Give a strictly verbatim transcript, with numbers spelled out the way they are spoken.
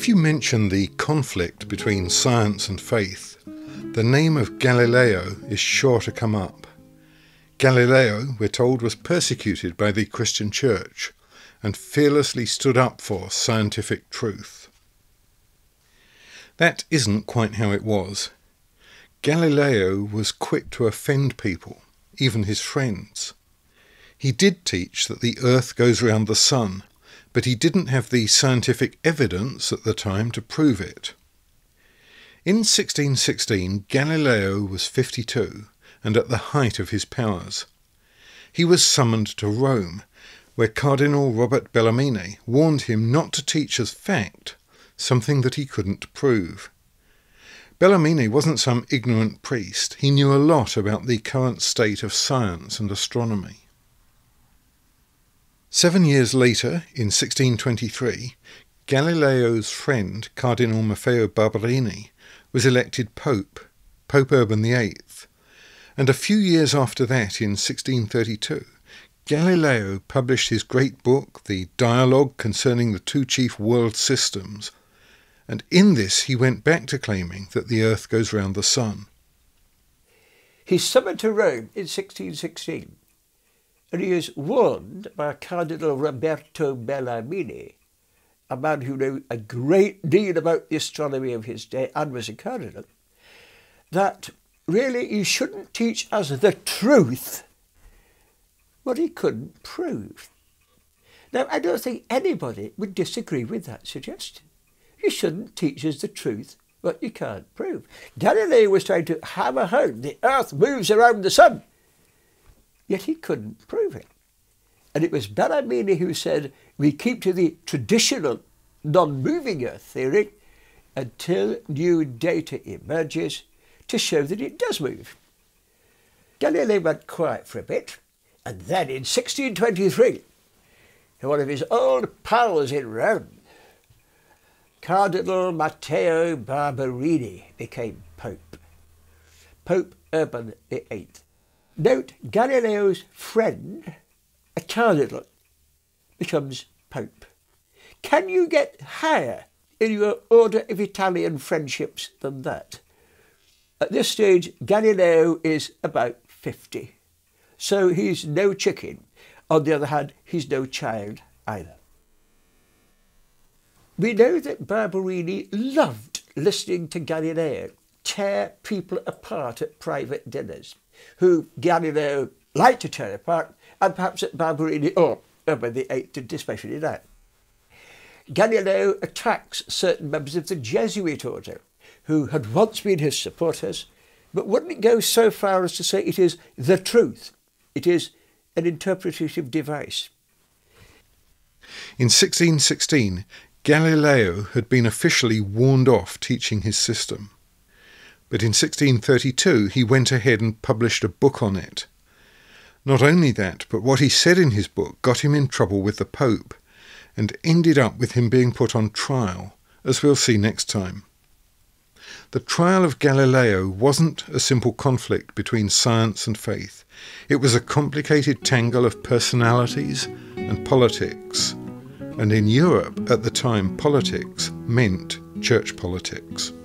If you mention the conflict between science and faith, the name of Galileo is sure to come up. Galileo, we're told, was persecuted by the Christian Church and fearlessly stood up for scientific truth. That isn't quite how it was. Galileo was quick to offend people, even his friends. He did teach that the earth goes round the sun, but he didn't have the scientific evidence at the time to prove it. In sixteen sixteen, Galileo was fifty-two and at the height of his powers. He was summoned to Rome, where Cardinal Robert Bellarmine warned him not to teach as fact something that he couldn't prove. Bellarmine wasn't some ignorant priest. He knew a lot about the current state of science and astronomy. Seven years later, in sixteen twenty-three, Galileo's friend, Cardinal Maffeo Barberini, was elected Pope, Pope Urban the eighth, and a few years after that, in sixteen thirty-two, Galileo published his great book, the Dialogue Concerning the Two Chief World Systems, and in this he went back to claiming that the earth goes round the sun. He's summoned to Rome in sixteen sixteen, and he is warned by Cardinal Roberto Bellarmine, a man who knew a great deal about the astronomy of his day and was a cardinal, that really he shouldn't teach as the truth what he couldn't prove. Now, I don't think anybody would disagree with that suggestion. You shouldn't teach as the truth what you can't prove. Galileo was trying to hammer home the earth moves around the sun, yet he couldn't prove it. And it was Bellarmine who said, we keep to the traditional non-moving earth theory until new data emerges to show that it does move. Galileo went quiet for a bit, and then in sixteen twenty-three, one of his old pals in Rome, Cardinal Matteo Barberini, became Pope, Pope Urban the eighth. Note, Galileo's friend, a cardinal, becomes Pope. Can you get higher in your order of Italian friendships than that? At this stage, Galileo is about fifty, so he's no chicken. On the other hand, he's no child either. We know that Barberini loved listening to Galileo tear people apart at private dinners, who Galileo liked to tear apart, and perhaps at Barberini or Urban the eighth did especially that. Galileo attacks certain members of the Jesuit order, who had once been his supporters, but wouldn't go so far as to say it is the truth. It is an interpretative device. In sixteen sixteen, Galileo had been officially warned off teaching his system. But in sixteen thirty-two, he went ahead and published a book on it. Not only that, but what he said in his book got him in trouble with the Pope, and ended up with him being put on trial, as we'll see next time. The trial of Galileo wasn't a simple conflict between science and faith. It was a complicated tangle of personalities and politics. And in Europe, at the time, politics meant church politics.